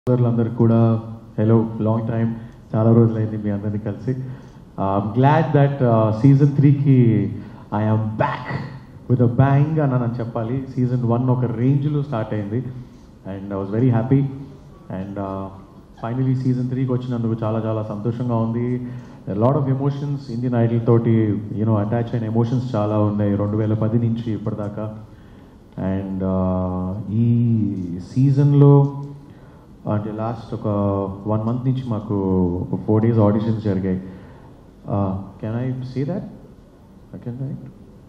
అందరికి కూడా hello, long time, చాలా రోజులైంది మీ అందరినీ కలిసి. గ్లాడ్ దట్ సీజన్ 3కి I'm back with a bang అని అని చెప్పాలి. సీజన్ 1 ఒక రేంజ్లో స్టార్ట్ అయింది and I was very happy. And finally season 3కి వచ్చినందుకు చాలా చాలా సంతోషంగా ఉంది. Lot of emotions, Indian Idol తోటి అటాచ్ అయిన ఎమోషన్స్ చాలా ఉన్నాయి 2010 నుంచి ఇప్పటిదాకా. అండ్ ఈ సీజన్లో అంటే లాస్ట్ ఒక 1 month నుంచి మాకు ఒక 4 days ఆడిషన్స్ జరిగాయి. Can I say that? I can write.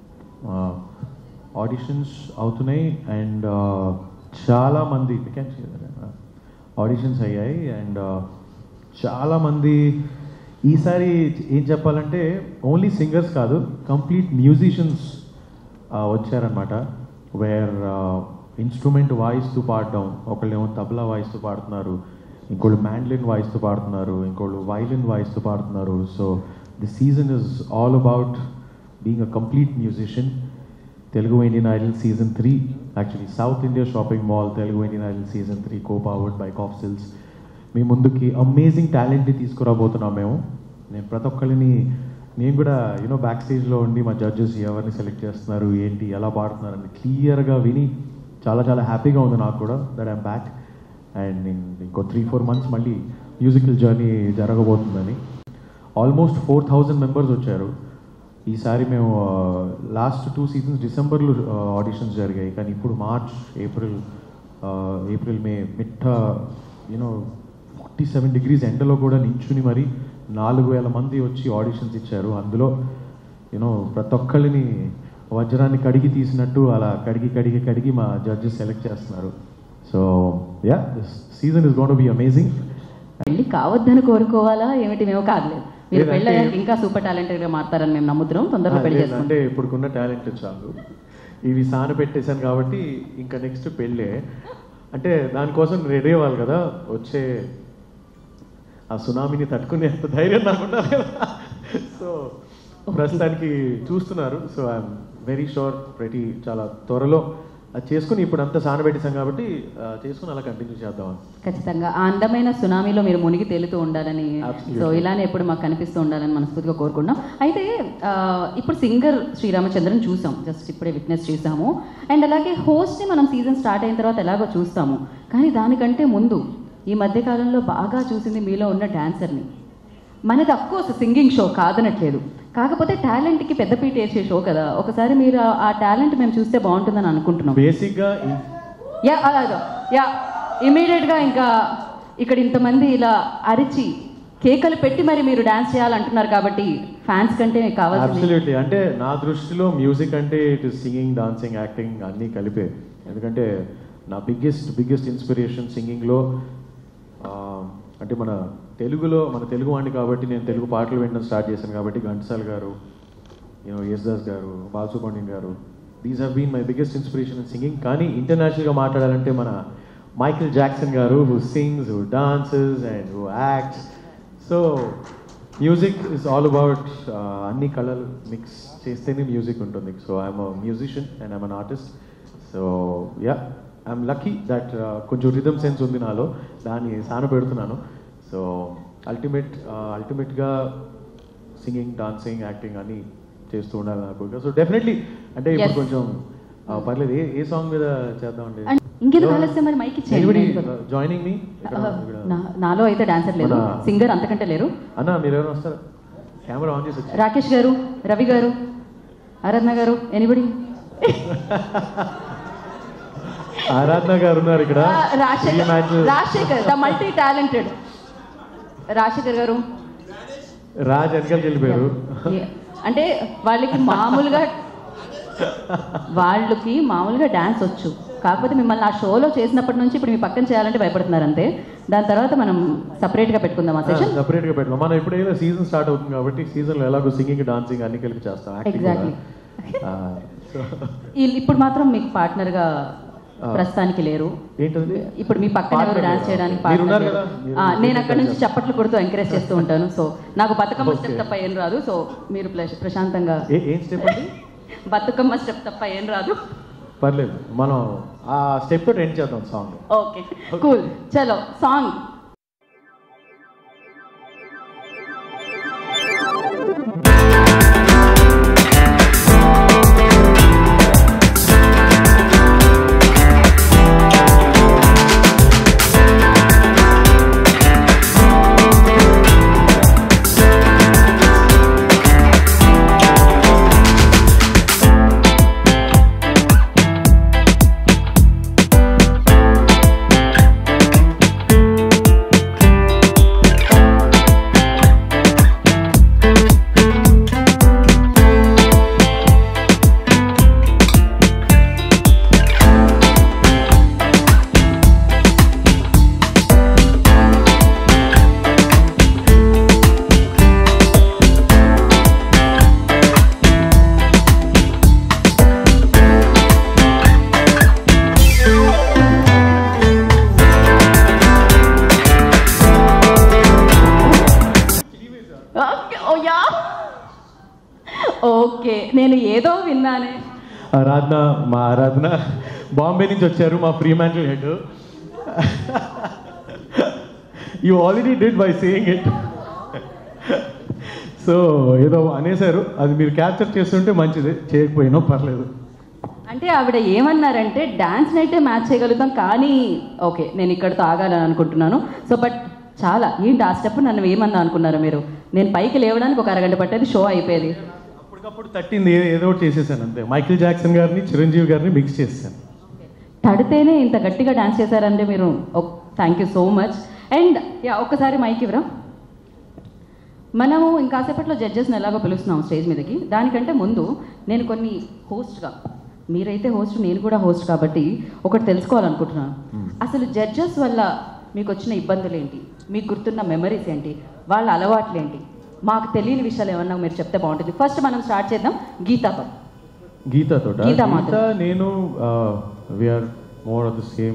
Auditions అవుతున్నాయి అండ్ చాలామంది ఆడిషన్స్ అయ్యాయి. అండ్ చాలామంది ఈసారి ఏం చెప్పాలంటే ఓన్లీ సింగర్స్ కాదు, కంప్లీట్ మ్యూజిషియన్స్ వచ్చారనమాట. వేర్ ఇన్స్ట్రుమెంట్ వాయిస్తూ పాడడం, ఒకళ్ళేమో తబలా వాయిస్తూ పాడుతున్నారు, ఇంకోళ్ళు మ్యాండ్లిన్ వాయిస్తూ పాడుతున్నారు, ఇంకోళ్ళు వైలిన్ వాయిస్తూ పాడుతున్నారు. So the season is all about being a complete musician. Telugu Indian Idol season 3, actually South India shopping mall Telugu Indian Idol season 3 co powered by Kofsils మీ ముందుకి అమేజింగ్ టాలెంట్ని తీసుకురాబోతున్నాం మేము. నేను ప్రతి ఒక్కరిని నేను కూడా బ్యాక్ స్టేజ్లో ఉండి మా జడ్జెస్ ఎవరిని సెలెక్ట్ చేస్తున్నారు, ఏంటి, ఎలా పాడుతున్నారని క్లియర్గా విని చాలా చాలా హ్యాపీగా ఉంది నాకు కూడా దట్ ఐమ్ బ్యాక్. అండ్ ఇంకో 3-4 months మళ్ళీ మ్యూజికల్ జర్నీ జరగబోతుందని. ఆల్మోస్ట్ 4,000 members వచ్చారు ఈసారి. మేము లాస్ట్ 2 seasons డిసెంబర్లో ఆడిషన్స్ జరిగాయి, కానీ ఇప్పుడు మార్చ్, ఏప్రిల్ మే మిట్ట 47 degrees ఎండలో కూడా నించుని మరి 4,000 మంది వచ్చి ఆడిషన్స్ ఇచ్చారు. అందులో ప్రతి ఒక్కళ్ళని వజ్రాన్ని కడిగి తీసినట్టు అలా కడిగి మా జడ్జెస్ సెలెక్ట్ చేస్తున్నారు. So yeah, this season is going to be amazing. పెళ్లి కావద్దని కోరుకోవాలా ఏమిటి? మేము కాదులేదు, మీరు పెళ్ళి ఇంకా సూపర్ టాలెంటెడ్గా మారుతారని మేము నమ్ముతున్నాం. తొందరగా పెళ్లి చేస్తాం. అంటే ఇప్పుడుకున్న టాలెంట్ చాలు, ఇవి సాన పెట్టేశాను కాబట్టి ఇంకా నెక్స్ట్ పెళ్ళే. అంటే దానికోసం రెడీ అవ్వాలి కదా, వచ్చే ఆ సునామీని తట్టుకునే ధైర్యం నాకు ఉండాలి కదా. సో ప్రస్తుతానికి చూస్తున్నారు. సో ఐఎమ్ వెరీ షూర్ చాలా త్వరలో అది చేసుకుని, ఇప్పుడు అంతా సానబెట్టేసాం కాబట్టి చేసుకుని అలా కంటిన్యూ చేద్దాం. ఖచ్చితంగా ఆ అందమైన సునామీలో మీరు మునిగి తేలుతూ ఉండాలని, సో ఇలానే ఎప్పుడు మాకు కనిపిస్తూ ఉండాలని మనస్ఫూర్తిగా కోరుకుంటున్నాం. అయితే ఇప్పుడు సింగర్ శ్రీరామచంద్రన్ చూసాం, జస్ట్ ఇప్పుడే విట్నెస్ చేసాము. అండ్ అలాగే హోస్ట్ని మనం సీజన్ స్టార్ట్ అయిన తర్వాత ఎలాగో చూస్తాము, కానీ దానికంటే ముందు ఈ మధ్యకాలంలో బాగా చూసింది మీలో ఉన్న డాన్సర్ని. మనది అఫ్కోర్స్ సింగింగ్ షో కాదనట్లేదు, కాకపోతే టాలెంట్కి పెద్దపీట వేసే షో కదా. ఒకసారి మీరు ఆ టాలెంట్ మేము చూస్తే బాగుంటుందని అనుకుంటున్నాం. బేసిక్గా ఇమీడియట్గా ఇంకా ఇక్కడ ఇంతమంది ఇలా అరిచి కేకలు పెట్టి మరి మీరు డాన్స్ చేయాలంటున్నారు కాబట్టి ఫ్యాన్స్ కంటే కావాలి. అబ్సల్యూట్లీ. అంటే నా దృష్టిలో మ్యూజిక్ అంటే it is singing, dancing, acting అన్నీ కలిపే. ఎందుకంటే నా బిగ్గెస్ట్ ఇన్స్పిరేషన్ సింగింగ్లో అంటే మన తెలుగు వాడిని కాబట్టి నేను తెలుగు పాటలు వినడం స్టార్ట్ చేశాను కాబట్టి ఘంటసాల గారు, Yesudas garu, Balasubrahmanyam garu, these have been my biggest inspiration in singing. కానీ ఇంటర్నేషనల్గా మాట్లాడాలంటే మన Michael Jackson garu, who sings, who dances and who acts. So music is all about అన్ని కళలు మిక్స్ చేస్తేనే మ్యూజిక్ ఉంటుంది. So I'm a musician and I'm an artist. So yeah, I'm lucky that కొంచెం rhythm sense ఉంది నాలో, దాన్ని సాన పెడుతున్నాను. సో అల్టిమేట్గా సింగింగ్, డాన్సింగ్, యాక్టింగ్ అన్నీ చేస్తూ ఉండాలి నాకు. సో డెఫినెట్లీ అంటే ఇప్పుడు కొంచెం పర్లేదు, ఏ సాంగ్ మీద చేద్దామండి? Joining me. నాలో అయితే డాన్సర్ లేదు, సింగర్ అంతకంటే లేరు. అన్న మీరు ఎవరైనా వస్తారా? కెమెరా ఆన్ చేసి. రాకేష్ గారు, రవి గారు, ఆరాధన గారు, ఎనీబడి? ఆరాధన గారు ఉన్నారు ఇక్కడ. Rajasekhar the multi talented Rajasekhar garu. Raj వెనకాలకి వెళ్ళిపోయారు. అంటే వాళ్ళకి మామూలుగా డాన్స్ వచ్చు, కాకపోతే మిమ్మల్ని ఆ షోలో చేసినప్పటి నుంచి ఇప్పుడు మీ పక్కన చేయాలంటే భయపడుతున్నారు అంతే. దాని తర్వాత మనం సపరేట్గా పెట్టుకుందాం ఆ సెషన్. సపరేట్గా పెట్టుకుందాం. మనం ఎప్పుడైనా సీజన్ స్టార్ట్ అవుతుంది కాబట్టి సీజన్లో ఎలాగో సింగింగ్, డాన్సింగ్ అన్ని కలిపి చేస్తాం. ఎగ్జాక్ట్లీ. ఇప్పుడు మాత్రం మీకు పార్ట్నర్గా ప్రస్తుతానికి లేరు. ఇప్పుడు మీ పక్కన ఎవరు డాన్స్ చేయడానికి పార్ట్నర్? నేను అక్కడ నుంచి చప్పట్లు కొడుతూ ఎంకరేజ్ చేస్తూ ఉంటాను. సో నాకు బతుకమ్మ స్టెప్ తప్ప ఏం రాదు. సో మీరు ప్రశాంతంగా బతుకమ్మ స్టెప్ తప్ప ఏం రాదు. పర్లేదు, మనం ఆ స్టెప్ తో ఎండ్ చేద్దాం సాంగ్. ఓకే కూల్, చలో సాంగ్. ఓకే, నేను ఏదో విన్నానే. మా ఆరాధన బాంబే నుంచి వచ్చారు, మా Fremantle head. You already did by saying it. So ఏదో అనేసారు, అది మీరు క్యాప్చర్ చేస్తుంటే మంచిది, చేయకపోయినా పర్లేదు. అంటే ఆవిడ ఏమన్నారంటే డాన్స్ నైటే మ్యాచ్ చేయగలుగుతాం కానీ ఓకే నేను ఇక్కడతో ఆగాలని అనుకుంటున్నాను. సో బట్ చాలా ఏంటి ఆ స్టెప్ నన్ను ఏమన్నా అనుకున్నారు మీరు? నేను పైకి లేవడానికి ఒక అరగంట పట్టేది, షో అయిపోయేది. అప్పటికప్పుడు తట్టింది, ఏదో ఒకటి చేసేసాను అంతే. మైకిల్ జాక్సన్ గారిని చిరంజీవి గారిని మిక్స్ చేశాను. తడితేనే ఇంత గట్టిగా డాన్స్ చేశారంటే మీరు, thank you so much. And ఒక్కసారి మైక్ ఇవ్వరా. మనము ఇంకాసేపట్లో జడ్జెస్ని ఎలాగో పిలుస్తున్నాం స్టేజ్ మీదకి. దానికంటే ముందు నేను కొన్ని హోస్ట్గా, మీరైతే హోస్ట్ నేను కూడా హోస్ట్ కాబట్టి ఒకటి తెలుసుకోవాలనుకుంటున్నాను. అసలు జడ్జెస్ వల్ల మీకు వచ్చిన ఇబ్బందులు ఏంటి, మీకు గుర్తున్న మెమరీస్ ఏంటి, వాళ్ళ అలవాట్లు ఏంటి, మాకు తెలియని విషయాలు ఏమన్నా మీరు చెప్తే బాగుంటుంది. ఫస్ట్ మనం స్టార్ట్ చేద్దాం గీతాతో. గీత నేను we are more of the same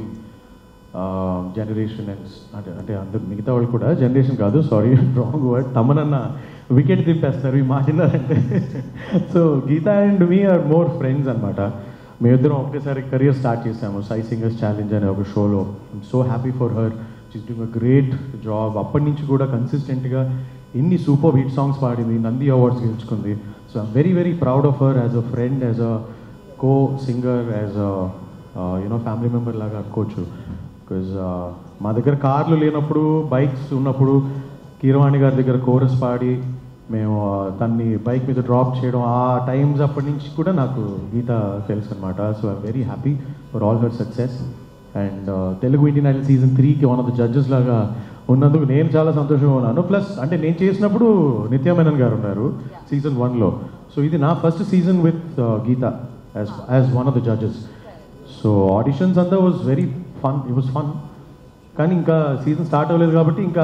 generation. అంటే అందరు మిగతా వాళ్ళు కూడా జనరేషన్ కాదు, సారీ రాంగ్ వర్డ్. తమనన్న వికెట్ తిప్పేస్తారు ఈ మాట్లాడారంటే. So Geetha and me are more friends అనమాట. మేమిద్దరం ఒకేసారి కెరియర్ స్టార్ట్ చేసాము సై సింగర్స్ ఛాలెంజ్ అనే ఒక షోలో. I'm so happy for her, she's doing a great job. అప్పటి నుంచి కూడా కన్సిస్టెంట్గా ఎన్ని సూపర్ హిట్ సాంగ్స్ పాడింది, నంది అవార్డ్స్ గెలుచుకుంది. So I'm very very proud of her as a friend, as a co singer, as a family member లాగా అనుకోవచ్చు. Because మా దగ్గర కార్లు లేనప్పుడు, బైక్స్ ఉన్నప్పుడు కీరవాణి గారి దగ్గర కోరస్ పాడి మేము తన్ని బైక్ మీద డ్రాప్ చేయడం, ఆ టైమ్స్ అప్పటి నుంచి కూడా నాకు గీత తెలుసు అనమాట. So I'm very happy for all her success. And Telugu Indian Idol season 3కి వన్ ఆఫ్ ద జడ్జెస్ లాగా ఉన్నందుకు నేను చాలా సంతోషంగా ఉన్నాను. ప్లస్ అంటే నేను చేసినప్పుడు నిత్యా మేనన్ గారు ఉన్నారు సీజన్ 1లో. సో ఇది నా first season with Geetha as one of the judges. So auditions అంతా was very fun, it was fun. కానీ ఇంకా సీజన్ స్టార్ట్ అవ్వలేదు కాబట్టి ఇంకా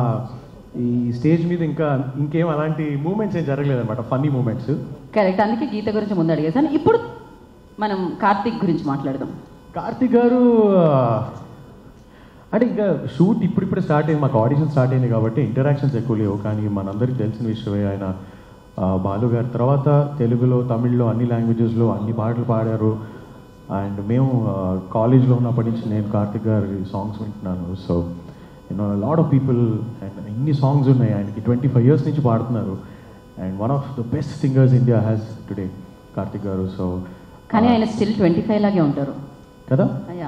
ఈ స్టేజ్ మీద ఇంకేం అలాంటి మూమెంట్స్ ఏం జరగలేదు అనమాట, ఫన్నీ మూమెంట్స్. కరెక్ట్, అందుకే గీత గురించి ముందు అడిగేసాను. ఇప్పుడు మనం కార్తీక్ గురించి మాట్లాడదాం. కార్తీక్ గారు అంటే ఇంకా షూట్ ఇప్పుడిప్పుడే స్టార్ట్ అయింది, మాకు ఆడిషన్ స్టార్ట్ అయింది కాబట్టి ఇంటరాక్షన్స్ ఎక్కువ లేవు. కానీ మనందరికీ తెలిసిన విషయమే, ఆయన బాలు గారి తర్వాత తెలుగులో, తమిళ్లో, అన్ని లాంగ్వేజెస్లో అన్ని పాటలు పాడారు. అండ్ మేము కాలేజ్లో ఉన్నప్పటి నుంచి నేను కార్తీక్ గారి సాంగ్స్ వింటున్నాను. So lot of people, and ఇన్ని సాంగ్స్ ఉన్నాయి ఆయనకి, 25 years నుంచి పాడుతున్నారు. And one of the best singers India has today Karthik garu. So కానీ ఆయన స్టిల్ 25 లాగే ఉంటారు కదా.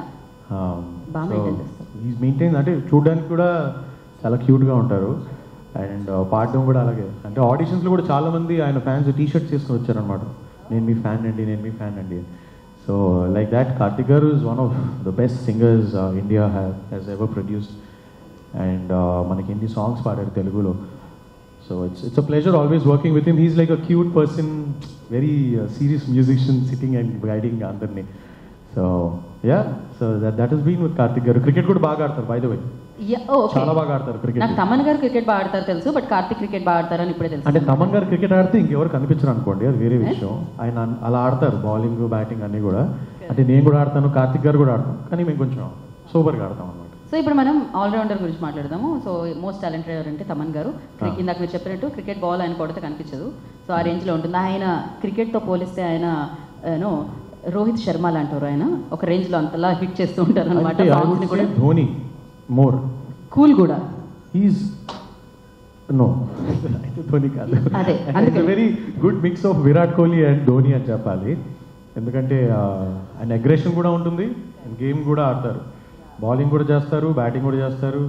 ఈజ్ మెయింటైన్, అంటే చూడడానికి కూడా చాలా క్యూట్గా ఉంటారు. అండ్ పాడడం కూడా అలాగే. అంటే ఆడిషన్స్లో కూడా చాలామంది ఆయన ఫ్యాన్స్ టీ-షర్ట్స్ చేసుకుని వచ్చారనమాట, నేను మీ ఫ్యాన్ అండి, నేను మీ ఫ్యాన్ అండి. So like that Karthik garu is one of the best singers India has ever produced. And మనకి ఎన్ని సాంగ్స్ పాడారు తెలుగులో. So it's a pleasure always working with him. He's like a cute person, very serious musician, sitting and guiding అందరినీ. So so that has been with Karthik garu. Cricket కూడా బాగా ఆడతారు by the way, చాలా బాగా ఆడతారు క్రికెట్. నాకు తమన్ గారు క్రికెట్ బాగా ఆడతారు తెలుసు, బట్ కార్తీక్ క్రికెట్ బాగా ఆడతారని ఇప్పుడే తెలుసు. అంటే తమన్ గారు క్రికెట్ ఆడితే ఇంకెవరు కనిపించరు అనుకోండి, అది వేరే విషయం. ఆయన అలా ఆడతారు, బౌలింగ్, బ్యాటింగ్ అన్నీ కూడా. అంటే నేను కూడా ఆడతాను, కార్తీక్ గారు కూడా ఆడతాను, కానీ మేము కొంచెం సూపర్గా ఆడతాం అనమాట. సో ఇప్పుడు మనం ఆల్రౌండర్ గురించి మాట్లాడదాము. సో మోస్ట్ టాలెంటెడ్ అంటే తమన్ గారు. ఇందాక మీరు చెప్పినట్టు క్రికెట్ బాల్ ఆయన కొడితే కనిపించదు, సో ఆ రేంజ్లో ఉంటుంది. ఆయన క్రికెట్తో పోలిస్తే ఆయన రోహిత్ శర్మ లాంటారు ఆయన, ఒక రేంజ్లో అంతలా హిట్ చేస్తూ ఉంటారు అనమాట. ధోని మోర్ కూల్ కూడా. హీస్ నో ధోని కాదు, అదే very good mix of Virat Kohli and Dhoni అని చెప్పాలి. ఎందుకంటే ఆయన అగ్రెషన్ కూడా ఉంటుంది, గేమ్ కూడా ఆడతారు, బౌలింగ్ కూడా చేస్తారు, బ్యాటింగ్ కూడా చేస్తారు,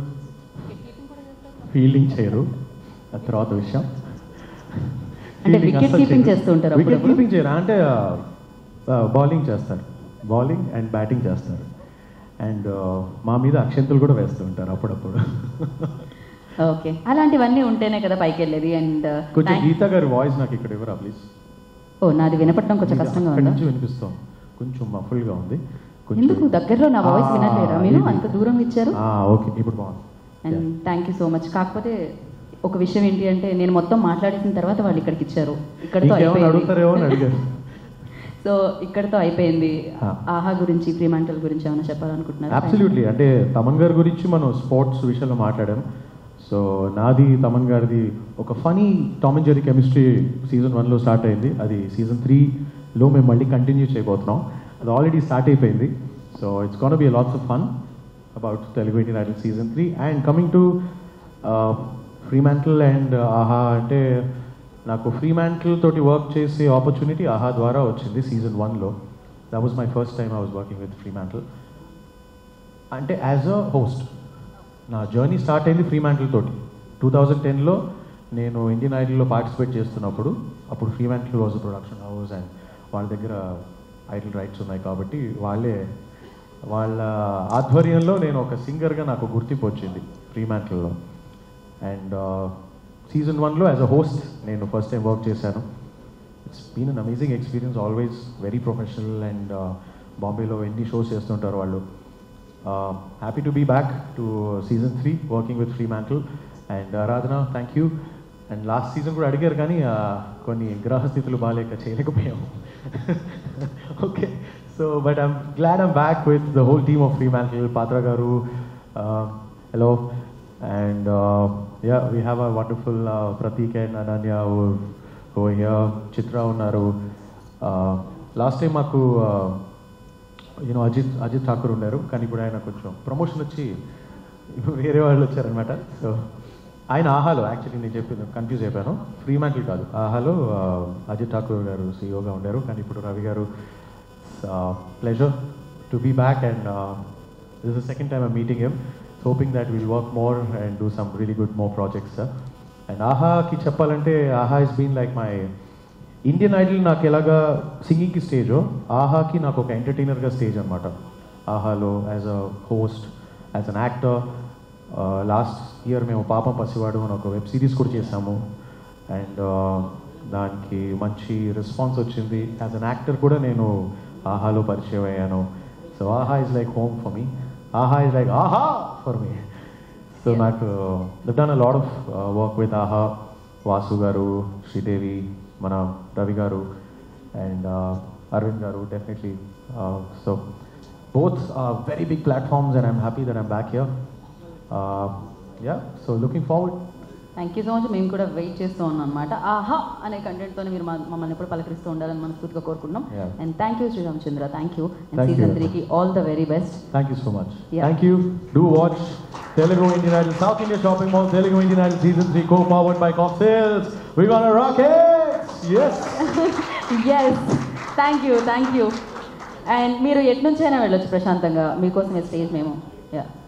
ఫీల్డింగ్ చేయరు. ఆ తర్వాత విషయం అంటే వికెట్ కీపింగ్ చేస్తూ ఉంటారు. వికెట్ కీపింగ్ చేయరా అంటే బౌలింగ్ చేస్తారు, బౌలింగ్ అండ్ బ్యాటింగ్ చేస్తారు. అండ్ మా మీద అక్షంతలు కూడా వేస్తూ ఉంటారు అప్పుడప్పుడు. ఓకే, అలాంటివన్నీ ఉంటేనే కదా పైకి వెళ్ళేది. అండ్ కొంచెం గీతా గారి వాయిస్ నాకు ఇక్కడ ఇవ్వరా ప్లీజ్. ఓ, నాది వినపడడం కొంచెం కష్టంగా ఉంది. నుంచి వినిపిస్తాం, కొంచెం మఫుల్గా ఉంది. ఎందుకు దగ్గరలో నా వాయిస్ వినలేరా మీరు? అంత దూరం ఇచ్చారు. ఓకే, ఇప్పుడు బాగుంది. And thank you so much. కాకపోతే ఒక విషయం ఏంటి అంటే, నేను మొత్తం మాట్లాడేసిన తర్వాత వాళ్ళు ఇక్కడికి ఇచ్చారు, ఇక్కడతో అయిపోయింది. సో ఇక్కడతో అయిపోయింది. ఆహా గురించి, ఫ్రీమాంటల్ గురించి ఏమైనా చెప్పాలనుకుంటున్నారు? అబ్సల్యూట్లీ. అంటే తమన్ గారి గురించి మనం స్పోర్ట్స్ విషయంలో మాట్లాడాం. సో నాది తమన్ గారిది ఒక funny Tom and Jerry chemistry season 1లో స్టార్ట్ అయింది. అది సీజన్ 3లో మేము మళ్ళీ కంటిన్యూ చేయబోతున్నాం. అది ఆల్రెడీ స్టార్ట్ అయిపోయింది. So it's gonna be lots of fun about Telugu Indian Idol season 3. And coming to Fremantle and Aha, అంటే నాకు ఫ్రీమాంటల్ తోటి వర్క్ చేసే ఆపర్చునిటీ ఆహా ద్వారా వచ్చింది సీజన్ 1లో. That was my first time I was working with Fremantle. అంటే as a host నా journey start అయింది ఫ్రీమాంటల్ తోటి. 2010లో నేను ఇండియన్ ఐడల్లో పార్టిసిపేట్ చేస్తున్నప్పుడు, అప్పుడు Fremantle was production house and వాళ్ళ దగ్గర ఐడల్ రైట్స్ ఉన్నాయి కాబట్టి వాళ్ళ ఆధ్వర్యంలో నేను ఒక సింగర్గా నాకు గుర్తింపు వచ్చింది ఫ్రీమాంటల్లో. అండ్ సీజన్ 1లో యాజ్ అ హోస్ట్ నేను ఫస్ట్ టైం వర్క్ చేశాను. It's been an amazing experience, always very professional. And బాంబేలో ఎన్ని షోస్ చేస్తుంటారు వాళ్ళు. Happy to be back to season 3 working with Fremantle. And Aaradhana, thank you. And last season కూడా అడిగారు కానీ కొన్ని గ్రహస్థితులు బాగాలేక చేయలేకపోయాము. Okay, so but I'm glad I'm back with the whole team of Fremantle. Patra గారు, hello. And yeah, we have a wonderful Pratik and Ananya who are here. Chitra unnaru. Last time maku Ajit Thakur unnaru, కానీ ఇప్పుడు ఆయన కొంచెం promotion వచ్చి వేరే వాళ్ళు వచ్చారనమాట. So ఆయన ఆహాలో, యాక్చువల్లీ నేను చెప్పింది కన్ఫ్యూజ్ అయిపోయాను, ఫ్రీమాంటల్ కాదు, ఆహాలో అజిత్ ఠాకూర్ గారు సీఈఓగా ఉండారు. కానీ ఇప్పుడు రవి గారు. Pleasure to be back and this is the second time I'm meeting him. Hoping that we'll work more and do some really good more projects, sir. And AHA ki cheppalante, AHA has been like my Indian Idol. Naaku elaga singing ki stage o, AHA ki naaku oka entertainer ga stage anamata. AHA lo as a host, as an actor. Last year memu Paapam Pasivadu ani oka web series kuda chesamu and daniki manchi response వచ్చింది. As an actor kuda nenu AHA lo పరిచయం అయ్యాను. So AHA is like home for me. AHA is like AHA for me. So they've done a lot of work with AHA, Vasu garu, Sridevi, mana Ravi garu, and Arvind garu, definitely. So both are very big platforms and I'm happy that I'm back here. Yeah, so looking forward. Thank you so much. మేము కూడా wait చేస్తూ ఉన్నాం అనమాట. ఆహా అనే కంటెంట్తో మీరు మమ్మల్ని ఎప్పుడు పలకరిస్తూ ఉండాలని మనస్ఫూర్తిగా కోరుకుంటున్నాం. And thank you Sreeramachandra, thank you. And season 3కి all the very best. Thank you so much. Thank you. Do watch Telugu Indian Idol South India Shopping Mall Telugu Indian Idol Season 3 co-powered by Cocktails. We're gonna rock it! Yes! Yes! Thank you. And మీరు ఎట్నుంచైనా వెళ్ళొచ్చు ప్రశాంతంగా, మీకోసం stage మేము. Yeah.